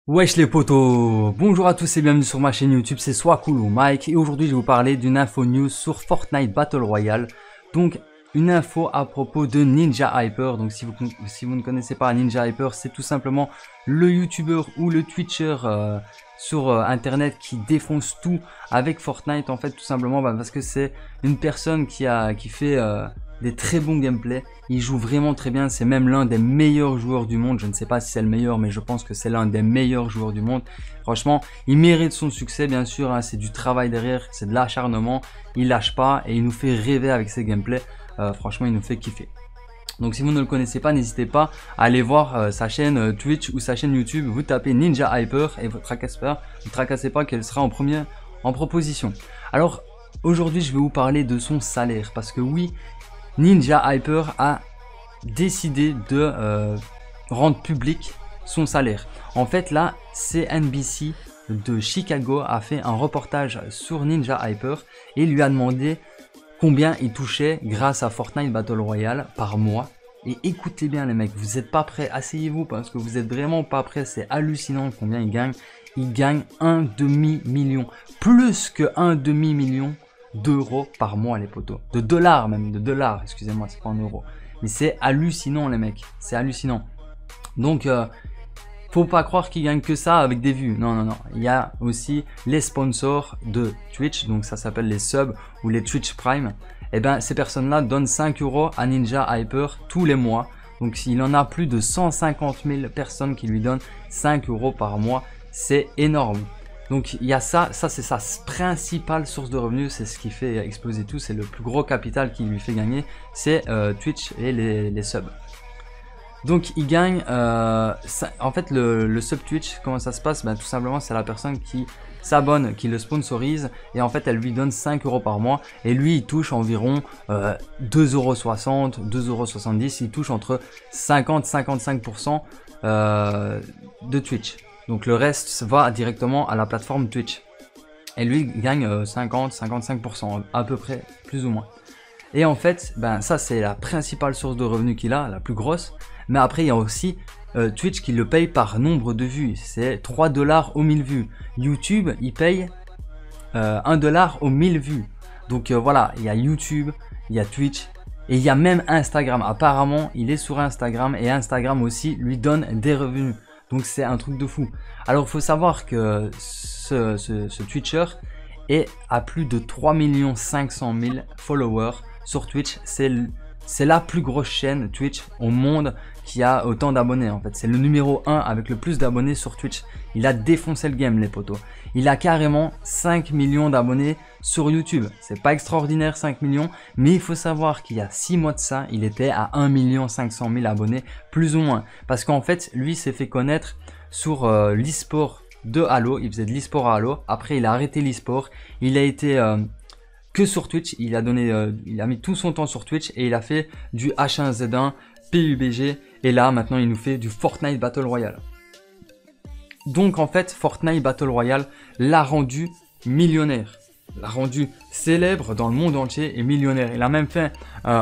Wesh les potos, bonjour à tous et bienvenue sur ma chaîne YouTube, c'est Swacool ou Mike et aujourd'hui je vais vous parler d'une info news sur Fortnite Battle Royale. Donc une info à propos de Ninja Hyper. Donc si vous ne connaissez pas Ninja Hyper, c'est tout simplement le YouTuber ou le Twitcher sur internet qui défonce tout avec Fortnite en fait, tout simplement parce que c'est une personne qui fait des très bons gameplays. Il joue vraiment très bien, c'est même l'un des meilleurs joueurs du monde. Je ne sais pas si c'est le meilleur, mais je pense que c'est l'un des meilleurs joueurs du monde. Franchement, il mérite son succès bien sûr, hein. C'est du travail derrière, c'est de l'acharnement. Il lâche pas et il nous fait rêver avec ses gameplays. Franchement, il nous fait kiffer. Donc si vous ne le connaissez pas, n'hésitez pas à aller voir sa chaîne Twitch ou sa chaîne YouTube. Vous tapez Ninja Hyper et vous ne tracassez pas qu'elle sera en proposition. Alors aujourd'hui, je vais vous parler de son salaire parce que oui, Ninja Hyper a décidé de rendre public son salaire. En fait là, CNBC de Chicago a fait un reportage sur Ninja Hyper et lui a demandé combien il touchait grâce à Fortnite Battle Royale par mois. Et écoutez bien les mecs, vous n'êtes pas prêts, asseyez-vous parce que vous êtes vraiment pas prêts, c'est hallucinant combien il gagne. Il gagne un demi-million, plus que un demi-million d'euros par mois les potos, de dollars même, de dollars, excusez-moi, c'est pas en euros, mais c'est hallucinant les mecs, c'est hallucinant. Donc faut pas croire qu'il gagne que ça avec des vues, non, il y a aussi les sponsors de Twitch, donc ça s'appelle les subs ou les Twitch Prime. Et ben ces personnes là donnent 5 euros à Ninja Hyper tous les mois, donc il en a plus de 150 000 personnes qui lui donnent 5 euros par mois, c'est énorme. Donc il y a ça c'est sa principale source de revenus, c'est ce qui fait exploser tout, c'est le plus gros capital qui lui fait gagner, c'est Twitch et les subs. Donc il gagne, en fait le sub Twitch, comment ça se passe? Ben, tout simplement c'est la personne qui s'abonne, qui le sponsorise et en fait elle lui donne 5 euros par mois et lui il touche environ 2,60 €, 2,70 €, il touche entre 50-55% de Twitch. Donc le reste va directement à la plateforme Twitch. Et lui gagne 50-55% à peu près, plus ou moins. Et en fait, ben ça c'est la principale source de revenus qu'il a, la plus grosse. Mais après il y a aussi Twitch qui le paye par nombre de vues. C'est 3 $ aux 1000 vues. YouTube il paye 1 $ aux 1000 vues. Donc voilà, il y a YouTube, il y a Twitch. Et il y a même Instagram. Apparemment il est sur Instagram et Instagram aussi lui donne des revenus. Donc c'est un truc de fou. Alors il faut savoir que ce Twitcher est à plus de 3 500 000 followers sur Twitch. C'est la plus grosse chaîne Twitch au monde qui a autant d'abonnés en fait. C'est le numéro 1 avec le plus d'abonnés sur Twitch. Il a défoncé le game les potos. Il a carrément 5 millions d'abonnés sur YouTube. C'est pas extraordinaire 5 millions, mais il faut savoir qu'il y a 6 mois de ça, il était à 1 500 000 abonnés, plus ou moins. Parce qu'en fait, lui s'est fait connaître sur l'e-sport de Halo. Il faisait de l'e-sport à Halo. Après, il a arrêté l'e-sport. Il a été que sur Twitch. Il a mis tout son temps sur Twitch et il a fait du H1Z1, PUBG. Et là, maintenant, il nous fait du Fortnite Battle Royale. Donc, en fait, Fortnite Battle Royale l'a rendu millionnaire. L'a rendu célèbre dans le monde entier et millionnaire. Il a même fait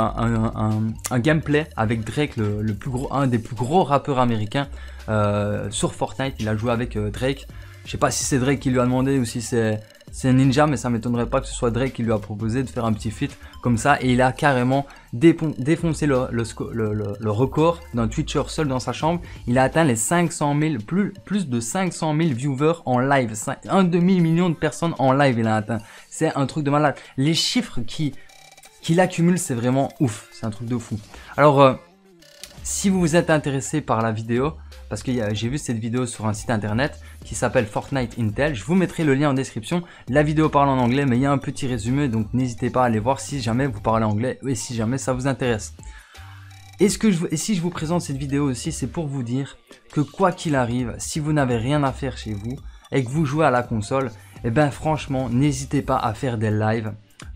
un gameplay avec Drake, un des plus gros rappeurs américains sur Fortnite. Il a joué avec Drake. Je sais pas si c'est Drake qui lui a demandé ou si c'est Ninja, mais ça m'étonnerait pas que ce soit Drake qui lui a proposé de faire un petit feat comme ça. Et il a carrément défoncé le record d'un Twitcher seul dans sa chambre. Il a atteint les 500 000, plus de 500 000 viewers en live. Un demi-million de personnes en live il a atteint. C'est un truc de malade. Les chiffres qu'il accumule, c'est vraiment ouf. C'est un truc de fou. Alors, si vous vous êtes intéressé par la vidéo, parce que j'ai vu cette vidéo sur un site internet qui s'appelle Fortnite Intel. Je vous mettrai le lien en description. La vidéo parle en anglais, mais il y a un petit résumé, donc n'hésitez pas à aller voir si jamais vous parlez anglais et si jamais ça vous intéresse. Et si je vous présente cette vidéo aussi, c'est pour vous dire que quoi qu'il arrive, si vous n'avez rien à faire chez vous et que vous jouez à la console, eh ben franchement, n'hésitez pas à faire des lives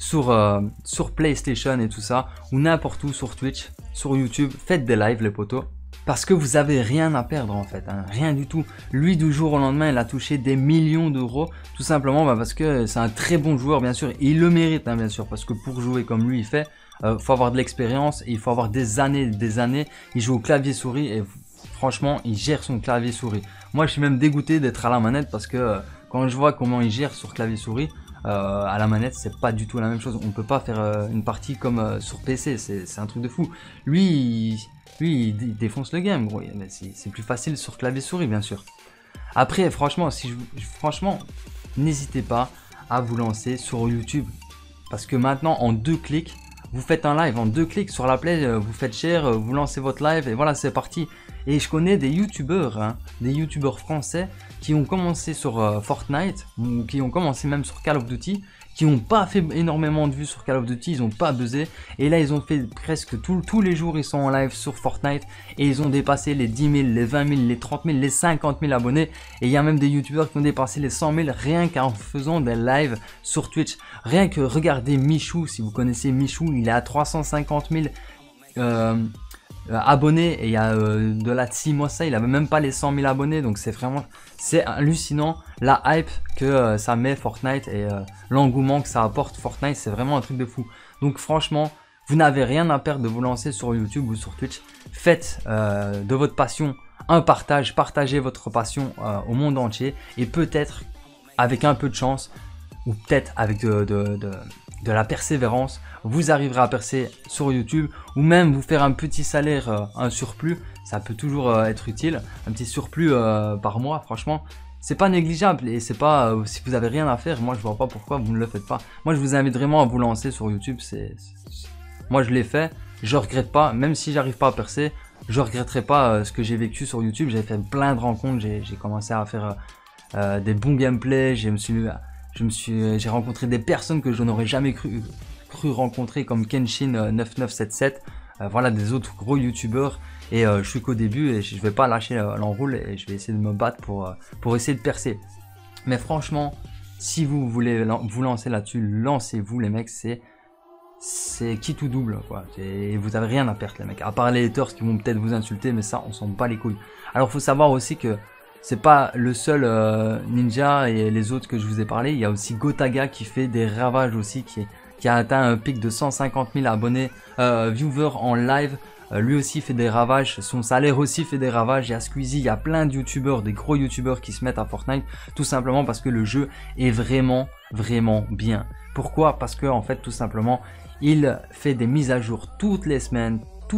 sur PlayStation et tout ça, ou n'importe où sur Twitch, sur YouTube. Faites des lives les potos. Parce que vous avez rien à perdre en fait, hein, rien du tout. Lui du jour au lendemain il a touché des millions d'euros, tout simplement parce que c'est un très bon joueur bien sûr, et il le mérite hein, bien sûr, parce que pour jouer comme lui il fait, faut avoir de l'expérience, et il faut avoir des années, il joue au clavier souris et Franchement, il gère son clavier souris. Moi, je suis même dégoûté d'être à la manette parce que quand je vois comment il gère sur clavier souris, à la manette, c'est pas du tout la même chose. On peut pas faire une partie comme sur PC, c'est un truc de fou. Lui, il défonce le game, gros. Mais c'est plus facile sur clavier souris, bien sûr. Après, franchement, franchement, n'hésitez pas à vous lancer sur YouTube. Parce que maintenant, en 2 clics, vous faites un live en 2 clics sur la play, vous faites share, vous lancez votre live et voilà, c'est parti. Et je connais des youtubeurs, hein, des youtubeurs français qui ont commencé sur Fortnite ou qui ont commencé même sur Call of Duty, qui n'ont pas fait énormément de vues sur Call of Duty, ils n'ont pas buzzé. Et là, ils ont fait presque tous les jours, ils sont en live sur Fortnite et ils ont dépassé les 10 000, les 20 000, les 30 000, les 50 000 abonnés. Et il y a même des youtubeurs qui ont dépassé les 100 000 rien qu'en faisant des lives sur Twitch. Rien que regardez Michou, si vous connaissez Michou, il est à 350 000 abonnés et il y a de là de 6 mois ça, il avait même pas les 100 000 abonnés, donc c'est hallucinant la hype que ça met Fortnite et l'engouement que ça apporte Fortnite, c'est vraiment un truc de fou. Donc franchement, vous n'avez rien à perdre de vous lancer sur YouTube ou sur Twitch. Faites de votre passion un partage, partagez votre passion au monde entier et peut-être avec un peu de chance ou peut-être avec de la persévérance, vous arriverez à percer sur YouTube ou même vous faire un petit salaire, un surplus, ça peut toujours être utile, un petit surplus par mois, franchement, c'est pas négligeable et c'est pas, si vous avez rien à faire, moi je vois pas pourquoi vous ne le faites pas. Moi je vous invite vraiment à vous lancer sur YouTube, moi je l'ai fait, je regrette pas, même si j'arrive pas à percer, je regretterai pas ce que j'ai vécu sur YouTube, j'ai fait plein de rencontres, j'ai commencé à faire des bons gameplays, j'ai rencontré des personnes que je n'aurais jamais cru rencontrer comme Kenshin9977, voilà des autres gros youtubeurs et je suis qu'au début et je vais pas lâcher l'enroule et je vais essayer de me battre pour essayer de percer. Mais franchement, si vous voulez vous lancer là-dessus, lancez-vous les mecs, c'est quitte ou double quoi. Vous avez rien à perdre les mecs, à part les haters qui vont peut-être vous insulter, mais ça on s'en bat les couilles. Alors faut savoir aussi que c'est pas le seul ninja et les autres que je vous ai parlé, il y a aussi Gotaga qui fait des ravages aussi, qui a atteint un pic de 150 000 abonnés, viewers en live, lui aussi fait des ravages, son salaire aussi fait des ravages, il y a Squeezie, il y a plein de youtubeurs, des gros youtubeurs qui se mettent à Fortnite, tout simplement parce que le jeu est vraiment bien. Pourquoi? Parce que en fait tout simplement, il fait des mises à jour toutes les semaines,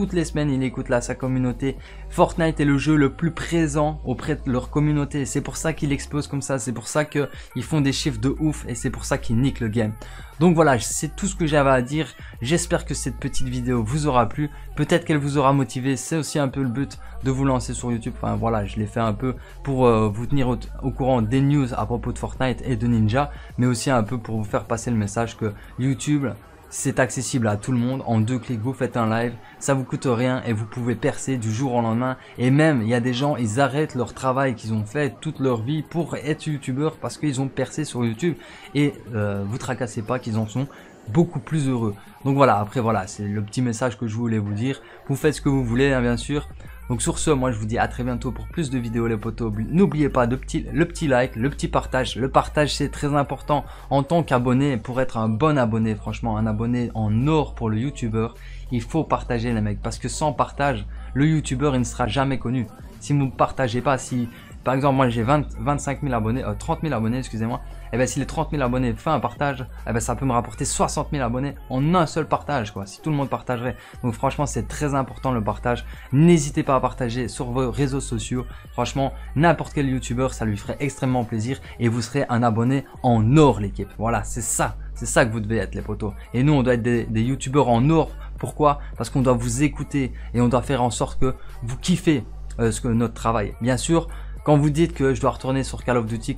il écoute là sa communauté. Fortnite est le jeu le plus présent auprès de leur communauté. C'est pour ça qu'il explose comme ça. C'est pour ça qu'ils font des chiffres de ouf et c'est pour ça qu'ils niquent le game. Donc voilà, c'est tout ce que j'avais à dire. J'espère que cette petite vidéo vous aura plu. Peut-être qu'elle vous aura motivé. C'est aussi un peu le but de vous lancer sur YouTube. Enfin voilà, je l'ai fait un peu pour vous tenir au courant des news à propos de Fortnite et de Ninja. Mais aussi un peu pour vous faire passer le message que YouTube, c'est accessible à tout le monde. En 2 clics, vous faites un live, ça vous coûte rien et vous pouvez percer du jour au lendemain. Et même, il y a des gens, ils arrêtent leur travail qu'ils ont fait toute leur vie pour être youtubeurs parce qu'ils ont percé sur YouTube. Et vous tracassez pas qu'ils en sont beaucoup plus heureux. Donc voilà, après voilà, c'est le petit message que je voulais vous dire. Vous faites ce que vous voulez, hein, bien sûr. Donc sur ce, moi je vous dis à très bientôt pour plus de vidéos les potos. N'oubliez pas le petit like, le petit partage. Le partage c'est très important en tant qu'abonné. Pour être un bon abonné, franchement un abonné en or pour le youtubeur, il faut partager les mecs. Parce que sans partage, le youtubeur il ne sera jamais connu. Si vous ne partagez pas, si par exemple moi j'ai 25 000 abonnés, 30 000 abonnés excusez-moi, et bien si les 30 000 abonnés font un partage, et ben ça peut me rapporter 60 000 abonnés en un seul partage quoi, si tout le monde partagerait. Donc franchement c'est très important le partage, n'hésitez pas à partager sur vos réseaux sociaux, franchement n'importe quel youtubeur ça lui ferait extrêmement plaisir et vous serez un abonné en or l'équipe, voilà c'est ça que vous devez être les potos. Et nous on doit être des youtubeurs en or, pourquoi? Parce qu'on doit vous écouter et on doit faire en sorte que vous kiffez notre travail. Bien sûr, quand vous dites que je dois retourner sur Call of Duty,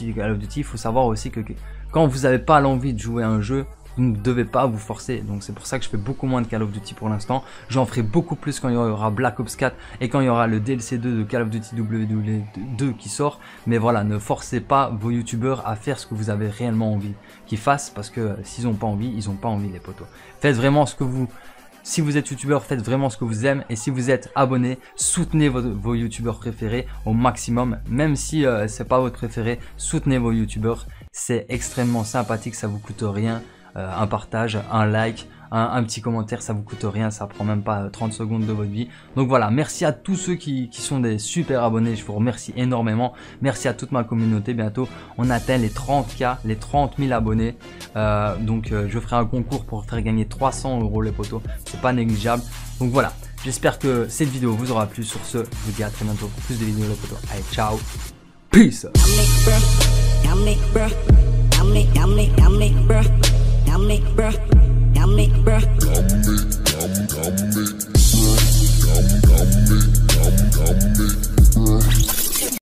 il faut savoir aussi que quand vous n'avez pas l'envie de jouer à un jeu, vous ne devez pas vous forcer. Donc c'est pour ça que je fais beaucoup moins de Call of Duty pour l'instant. J'en ferai beaucoup plus quand il y aura Black Ops 4 et quand il y aura le DLC 2 de Call of Duty WW2 qui sort. Mais voilà, ne forcez pas vos youtubeurs à faire ce que vous avez réellement envie qu'ils fassent parce que s'ils n'ont pas envie, ils n'ont pas envie les potos. Faites vraiment ce que vous... Si vous êtes youtubeur, faites vraiment ce que vous aimez. Et si vous êtes abonné, soutenez vos youtubeurs préférés au maximum. Même si c'est pas votre préféré, soutenez vos youtubeurs. C'est extrêmement sympathique, ça vous coûte rien. Un partage, un like, un petit commentaire, ça vous coûte rien, ça prend même pas 30 secondes de votre vie. Donc voilà, merci à tous ceux qui sont des super abonnés, je vous remercie énormément. Merci à toute ma communauté, bientôt on atteint les 30K, les 30 000 abonnés. Donc je ferai un concours pour faire gagner 300 € les potos, c'est pas négligeable. Donc voilà, j'espère que cette vidéo vous aura plu. Sur ce, je vous dis à très bientôt pour plus de vidéos les potos. Allez, ciao, peace.